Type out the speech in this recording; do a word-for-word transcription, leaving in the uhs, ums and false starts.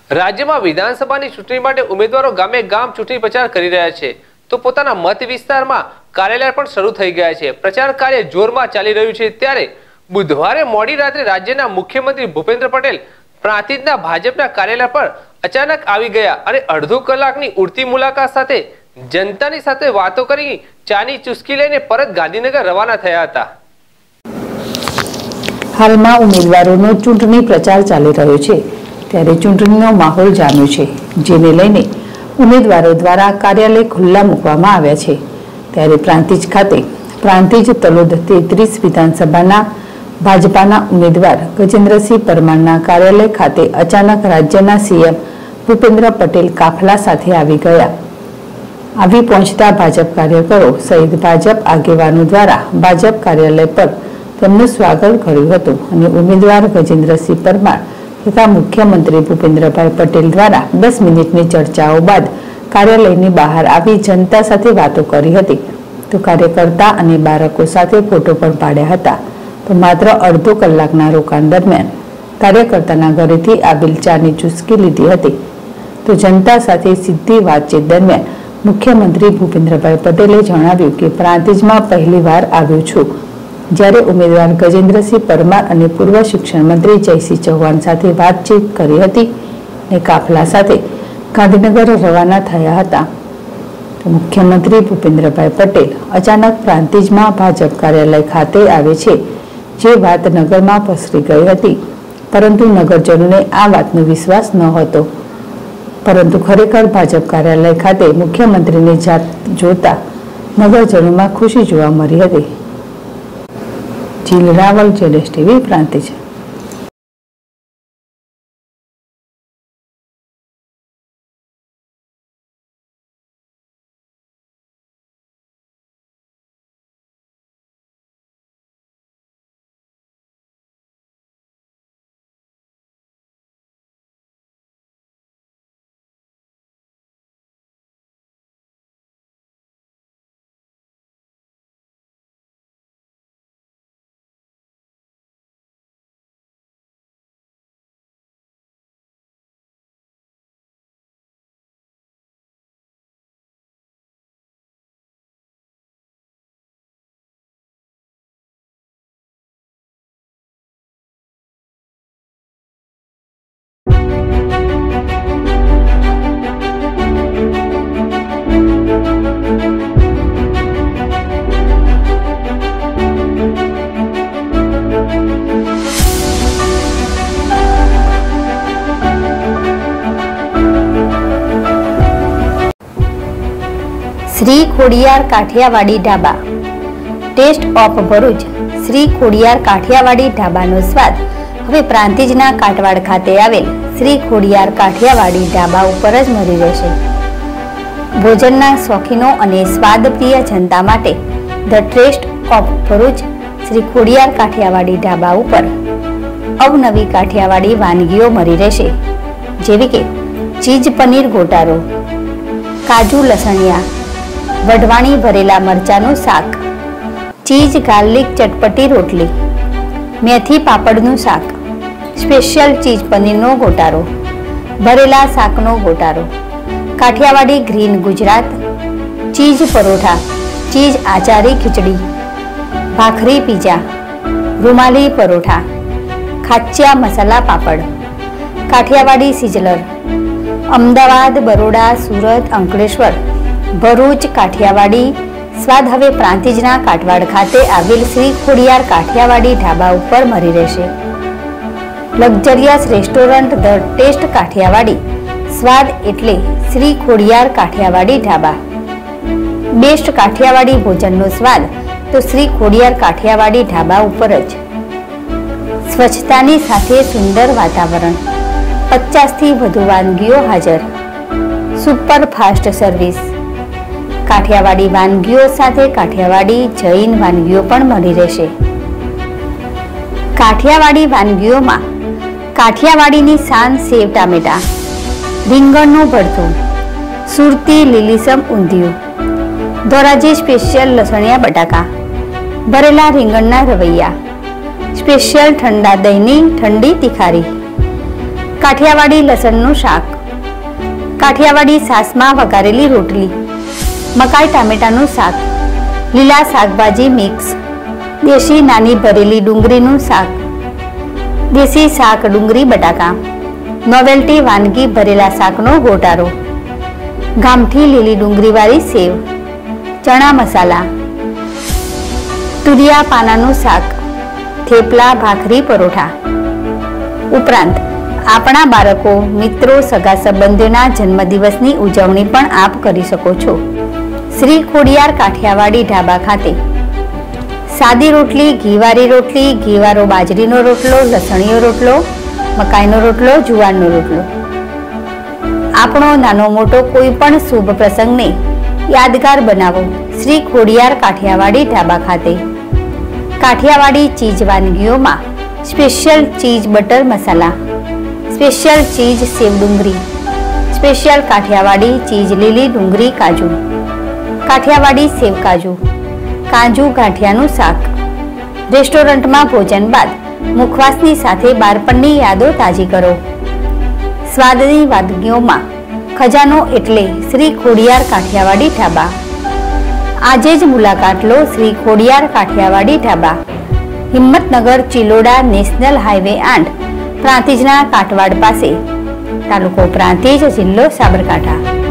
રાજ્યમાં વિધાનસભાની ચૂંટણી માટે ઉમેદવારો ગામે ગામ ચૂંટણી પ્રચાર કરી રહ્યા છે તો પોતાના મત વિસ્તારમાં કાર્યાલય પણ શરૂ થઈ ગયા છે। પ્રચાર કાર્ય જોરમાં ચાલી રહ્યું છે ત્યારે બુધવારે મોડી રાત્રે રાજ્યના મુખ્યમંત્રી ભૂપેન્દ્ર પટેલ પ્રાંતિજના ભાજપના કાર્યાલય પર અચાનક આવી ગયા અને અડધો કલાકની ઉડતી મુલાકાત સાથે जनतानी साथे वातो करी चानी चुस्की लईने परत गांधीनगर रवाना थया हता। हालमां उमेदवारोनो चूंटणी प्रचार चाली रह्यो छे त्यारे चूंटणीनो माहोल जाम्यो छे, जेने लईने उमेदवारो द्वारा कार्यालय खुल्ला मूकवामां आव्या छे। त्यारे प्रांतिज खाते प्रांतिज तलोद तेत्रीस विधानसभाना भाजपाना उमेदवार गजेन्द्रसिंह परमारना कार्यालय खाते अचानक राज्यना सीएम भूपेन्द्र पटेल काफला साथे आवी गया। આવી પહોંચતા ભાજપ કાર્યકરો સહિત ભાજપ આગેવાનો દ્વારા ભાજપ કાર્યાલય પર તેમનું સ્વાગત કર્યું હતું અને ઉમેદવાર ગજેન્દ્રસિંહ પરમાર તથા મુખ્યમંત્રી ભૂપેન્દ્રભાઈ પટેલ દ્વારા દસ મિનિટની ચર્ચાઓ બાદ કાર્યાલયની બહાર આવી જનતા સાથે વાતો કરી હતી તો કાર્યકર્તા અને બાળકો સાથે ફોટો પણ પાડ્યા હતા। તો માત્ર અડધો કલાકના રોકાણ દરમિયાન કાર્યકર્તાના ઘરેથી આવેલ ચાની ચુસ્કી લીધી હતી। તો જનતા સાથે સીધી વાતચીત દરમિયાન मुख्यमंत्री भूपेन्द्रभाई पटेले जणाव्युं के प्रांतिजमां पहलीवार आव्यो छुं, ज्यारे उमेदवार गजेन्द्रसिंह परमार अने पूर्व शिक्षण मंत्री जयसिंह चौहान साथे वातचीत करी हती ने काफला साथे गांधीनगर रवाना थया हता। तो मुख्यमंत्री भूपेन्द्रभाई पटेल अचानक प्रांतिजमां भाजप कार्यालय खाते आवे छे जे वात नगरमां पसरी गई हती, परंतु नगरजनोने आ वातनो विश्वास न हतो। परंतु खरेखर भाजप कार्यालय खाते मुख्यमंत्री ने जात जोता नगरजनों में खुशी जोवा मळी हती। जील रावल, जेलेस TV, Prantij. Shri Khodiyar Kathiyawadi Dhaba taste of Bharuch. Shri Khodiyar Kathiyawadi ढाबानो स्वाद हवे प्रांतिजना काटवाड़ खाते आवेल श्री खोडियार काठियावाड़ी ढाबा उपर ज मळी रहेशे। भोजनना शौकीनो अने स्वादप्रिय जनता माटे the taste of Bharuch Shri Khodiyar Kathiyawadi Dhaba उपर अवनवी काठियावाड़ी वानगीओ मळी रहेशे, जेवी के चीज पनीर गोटारो, काजू लसणिया, वढवाणी भरेला मरचाનું શાક, ચીઝ ગાર્લિક ચટપટી રોટલી, મેથી પાપડનું શાક, સ્પેશિયલ ચીઝ પનીરનો ગોટારો, ભરેલા શાકનો ગોટારો, Kathiyawadi green Gujarat, cheese paratha, cheese આચારી ખીચડી, ભાખરી પીઝા, રૂમાલી પરોઠા, ખાચ્યા મસાલા પાપડ, કાઠિયાવાડી સિઝલર, અમદાવાદ, બરોડા, સુરત, અંકલેશ્વર, भरूच काठियावाड़ी स्वाद हवे प्रांतिजना काटवाड़ खाते आवेल श्री खोडियार काठियावाड़ी ढाबा उपर मळी रहेशे। Luxurious restaurant the taste Kathiyawadi स्वाद एटले श्री खोडियार काठियावाड़ी ढाबा। बेस्ट काठियावाड़ी भोजननो स्वाद तो श्री खोडियार काठियावाड़ी ढाबा उपर ज। स्वच्छतानी साथे सुंदर वातावरण, पचास थी वधु वानगीओ हाजर, सुपर फास्ट सर्विस, काठियावाड़ी वानगीओ साथे काठियावाड़ी जैन वानगीओ पण मळी रहेशे। काठियावाड़ी वानगीओमां काठियावाड़ीनी शान सेव टामेटा, રીંગણનું ભરતું, સુરતી લીલીસમ ઊંધિયું, ધોરાજી સ્પેશિયલ લસણિયા બટાકા, ભરેલા રીંગણના રવૈયા, સ્પેશિયલ ઠંડા દહીંની ઠંડી તિખારી, કાઠિયાવાડી લસણનું શાક, કાઠિયાવાડી સાસમાં વઘારેલી રોટલી, મકાઈ ટામેટાનું શાક, લીલા શાકભાજી મિક્સ, દેશી નાની ભરેલી ડુંગળીનું શાક, દેશી શાક ડુંગળી બટાકા, નોવેલ્ટી વાનગી ભરેલા શાકનો ગોટારો, ગામઠી લીલી ડુંગળીવાળી સેવ, ચણા મસાલા, તુરિયા પાનાનું શાક, થેપલા ભાખરી પરોઠા. ઉપરાંત આપણા બાળકો, મિત્રો, સગા સંબંધીઓના જન્મદિવસની ઉજવણી પણ આપ કરી શકો છો. શ્રી ખોડિયાર કાઠિયાવાડી ઢાબા ખાતે સાદી રોટલી, ઘીવાળી રોટલી, ઘીવાળો બાજરીનો રોટલો, લસણીયો રોટલો, મકાઈનો રોટલો, જુવારનો રોટલો. આપણો નાનો મોટો કોઈ પણ શુભ પ્રસંગને યાદગાર બનાવો શ્રી ખોડિયાર કાઠિયાવાડી ઢાબા ખાતે. કાઠિયાવાડી ચીઝ વાનગીઓમાં special cheese butter masala, special cheese સેવ ડુંગળી, સ્પેશિયલ કાઠિયાવાડી ચીઝ લીલી ડુંગળી કાજુ, કાઠિયાવાડી સેવ કાજુ, કાજુ ગાંઠિયાનું શાક. રેસ્ટોરન્ટમાં ભોજન બાદ મુખવાસની સાથે બાળપણની યાદો તાજી કરો. સ્વાદની વાનગીઓમાં ખજાનો એટલે શ્રી ખોડિયાર કાઠિયાવાડી ઢાબા. આજે જ મુલાકાત લો શ્રી ખોડિયાર કાઠિયાવાડી ઢાબા, હિંમતનગર ચિલોડા નેશનલ હાઈવે આઠ, પ્રાંતિજના કાટવાડ પાસે, તાલુકો પ્રાંતિજ, જિલ્લો સાબરકાંઠા.